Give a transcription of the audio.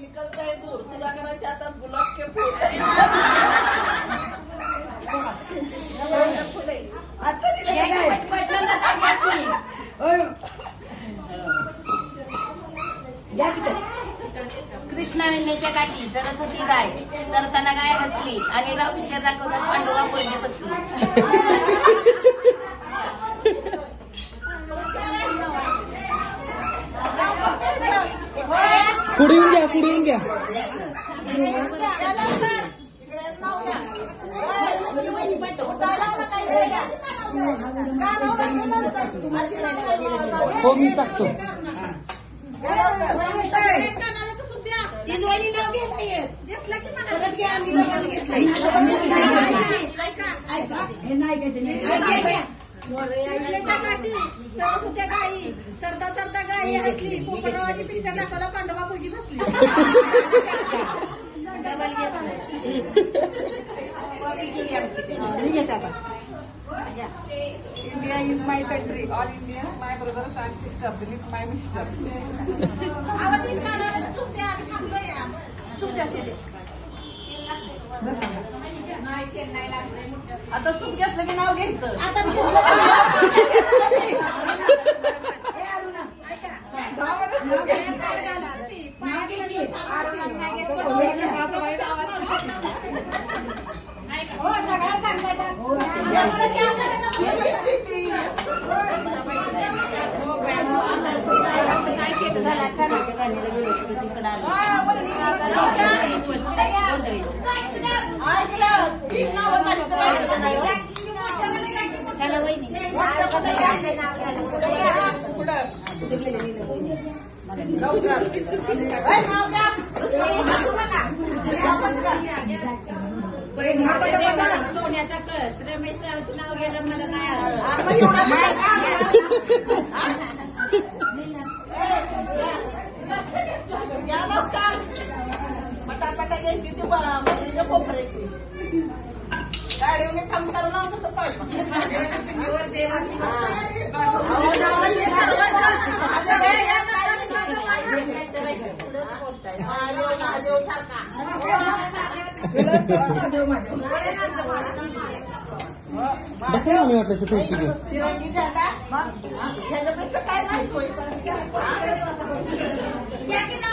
निकलतंय दूर सुधाकरांच्या हातात गुलाब के फूल. कृष्णाविंदेच्या काठी चरत होती गाय, चरताना गाय हसली आणि राव पिक्चर दाखवतात पांडुगा पोरगी बसली. पुढे येऊन घ्या, पुढे येऊन घ्या. हो मी टाकतो. गाई चरता चरता गाई हसली, पोपटरावाची पिक्चर दाखवला पांडुगा पोरगी बसली. India is my country. All India, my brothers and sisters. Believe my mister. आता सूप घेतलं की नाव घ्यायचं. सोन्याचा कळस रमेश रावचं नाव गेलं मला नाही. पटापटा घ्यायची ती कोपऱ्याची गाडीवर थांब करून कसं पाहिजे. बसा ना, मी वाटलं तुळशी घेऊन. तिरंगी जाता ह्याच्यापेक्षा काय नाही सोय.